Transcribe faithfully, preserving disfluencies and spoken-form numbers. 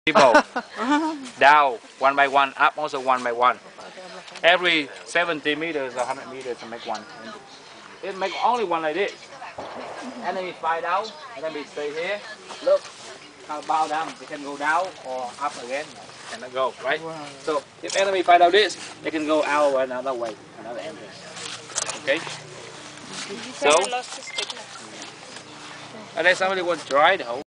People down one by one, up also one by one. Every seventy meters or one hundred meters to make one. It make only one like this. Enemy fly down, enemy stay here. Look, how bow down, they can go down or up again. Cannot go, right? Wow. So if enemy fly down this, they can go out another way, another entrance. Okay. So, and then somebody will try the whole.